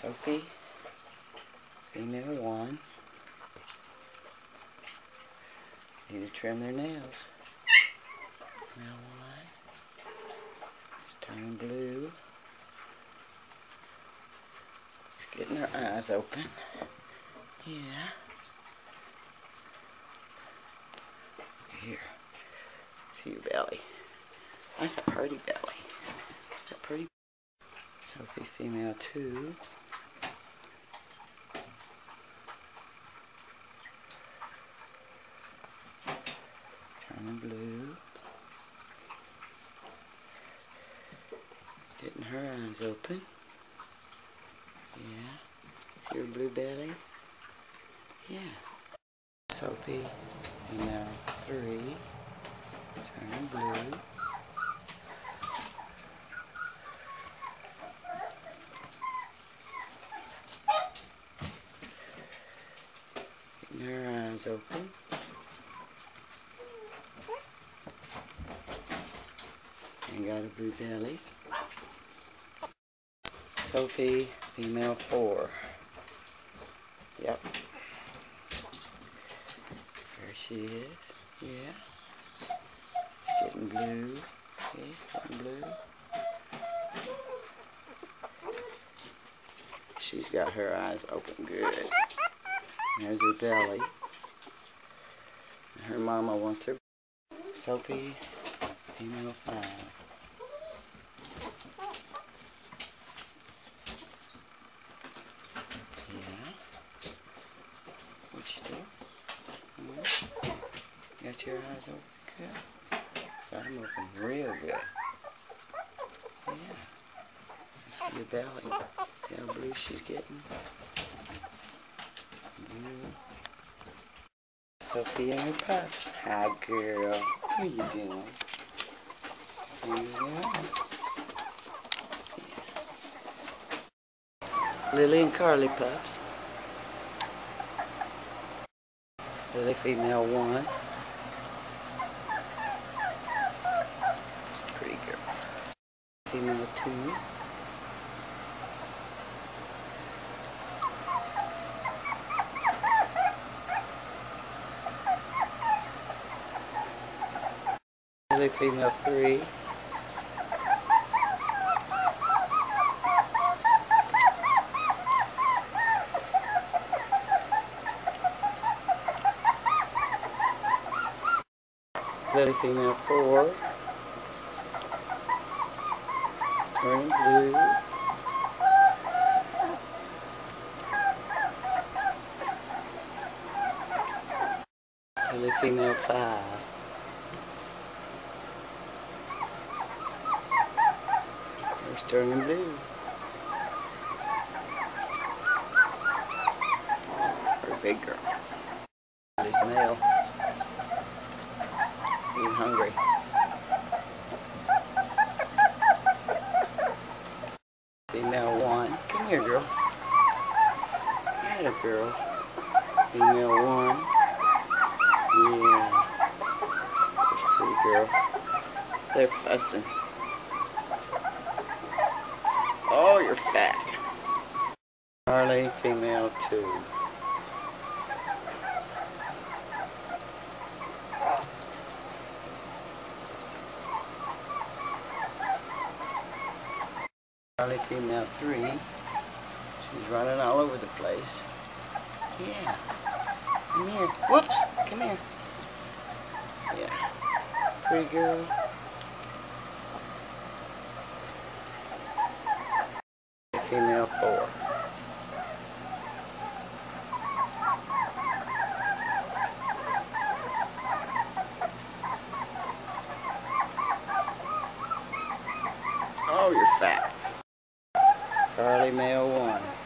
Sophie, female 1. Need to trim their nails. Female 1. It's turning blue. It's getting her eyes open. Yeah. Here. See your belly. That's a pretty belly. That's a pretty. Sophie, female 2. Turning blue. Getting her eyes open. Yeah. See her blue belly? Yeah. Sophie, female 3. Turning blue. Getting her eyes open. And got a blue belly. Sophie, female 4. Yep. There she is. Yeah. It's getting blue. See, it's getting blue. She's got her eyes open good. There's her belly. And her mama wants her. Sophie, female 5. What you do? Got your eyes open good? Got them open real good. Yeah. See your belly. See how blue she's getting? Blue. Sophie and her pup. Hi, girl. What are you doing? Yeah. Lily and Carly pups. Lily, female 1. She's a pretty girl. Female 2. Lily, female 3. Lily, female 4. Turning blue. Lily, female 5. There's turning blue. Or a big girl. Lily's male. He's hungry. Female 1. Come here, girl. Atta girl. Female 1. Yeah. That's a pretty girl. They're fussing. Oh, you're fat. Carly, female 2. Carly, female 3. She's running all over the place. Yeah. Come here. Whoops. Come here. Yeah. Pretty girl. Female 4. Oh, you're fat. Carly, male 1.